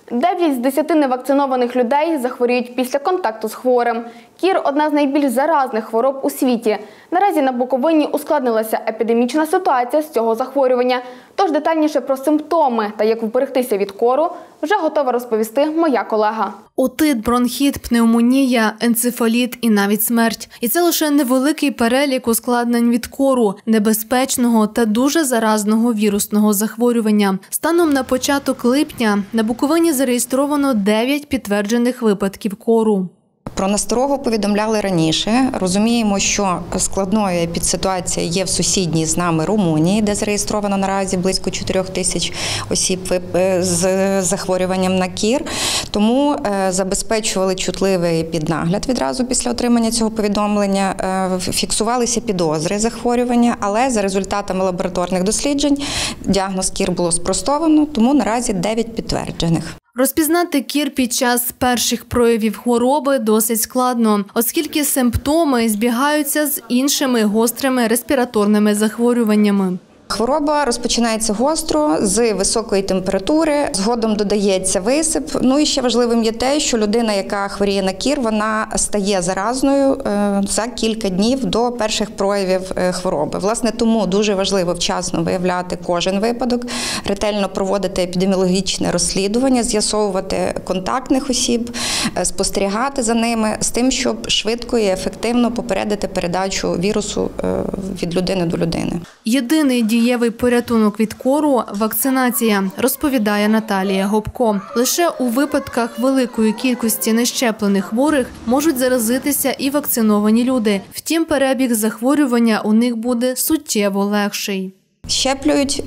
9 з 10 невакцинованих людей захворіють після контакту з хворим. Кір – одна з найбільш заразних хвороб у світі. Наразі на Буковині ускладнилася епідемічна ситуація з цього захворювання. Тож детальніше про симптоми та як вберегтися від кору вже готова розповісти моя колега. Отит, бронхіт, пневмонія, енцефаліт і навіть смерть. І це лише невеликий перелік ускладнень від кору, небезпечного та дуже заразного вірусного захворювання. Станом на початок липня на Буковині зареєстровано 9 підтверджених випадків кору. Про насторогу повідомляли раніше. Розуміємо, що складною епідситуація є в сусідній з нами Румунії, де зареєстровано наразі близько 4 тисяч осіб з захворюванням на кір. Тому забезпечували чутливий піднагляд відразу після отримання цього повідомлення. Фіксувалися підозри захворювання, але за результатами лабораторних досліджень діагноз кір було спростовано, тому наразі 9 підтверджених. Розпізнати кір під час перших проявів хвороби досить складно, оскільки симптоми збігаються з іншими гострими респіраторними захворюваннями. Хвороба розпочинається гостро, з високої температури, згодом додається висип. Ну і ще важливим є те, що людина, яка хворіє на кір, вона стає заразною за кілька днів до перших проявів хвороби. Власне, тому дуже важливо вчасно виявляти кожен випадок, ретельно проводити епідеміологічне розслідування, з'ясовувати контактних осіб, спостерігати за ними з тим, щоб швидко і ефективно попередити передачу вірусу від людини до людини. Єдиний дієвий порятунок від кору – вакцинація, розповідає Наталія Гопко. Лише у випадках великої кількості нещеплених хворих можуть заразитися і вакциновані люди. Втім, перебіг захворювання у них буде суттєво легший. Щеплюють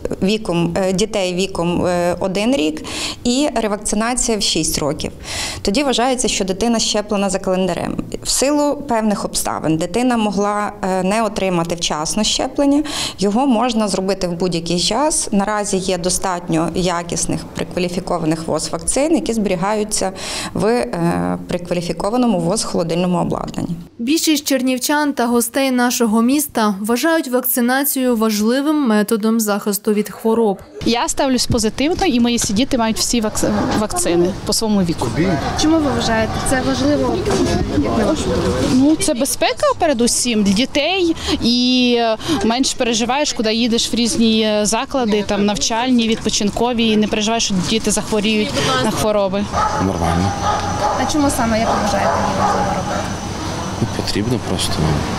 дітей віком 1 рік і ревакцинація в 6 років. Тоді вважається, що дитина щеплена за календарем. В силу певних обставин дитина могла не отримати вчасно щеплення, його можна зробити в будь-який час. Наразі є достатньо якісних прикваліфікованих ВОЗ-вакцин, які зберігаються в прикваліфікованому ВОЗ-холодильному обладнанні. Більшість чернівчан та гостей нашого міста вважають вакцинацію важливим методом захисту від хвороб. Я ставлюсь позитивно, і мої діти мають всі вакцини по своєму віку. Чому ви вважаєте? Це важливо, як на вашу думку? Це безпека передусім для дітей, і менш переживаєш, куди їдеш в різні заклади, там навчальні, відпочинкові, і не переживаєш, що діти захворіють на хвороби. Нормально. А чому саме, як ви вважаєте, її важливо робити? Потрібно просто.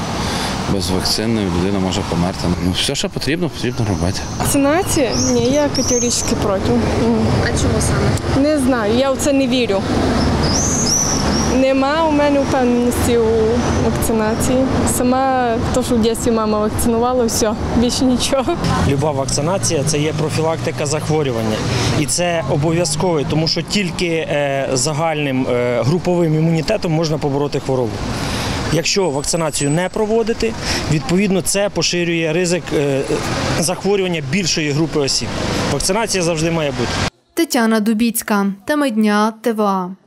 Без вакцини людина може померти. Все, що потрібно робити. Вакцинація? Ні, я категорично проти. А чому саме? Не знаю, я в це не вірю. Нема у мене впевненості у вакцинації. Сама, то, що в дитинстві мама вакцинувала, все, більше нічого. Люба вакцинація – це є профілактика захворювання. І це обов'язково, тому що тільки загальним груповим імунітетом можна побороти хворобу. Якщо вакцинацію не проводити, відповідно це поширює ризик захворювання більшої групи осіб. Вакцинація завжди має бути. Тетяна Дубіцька. Теми дня ТВА.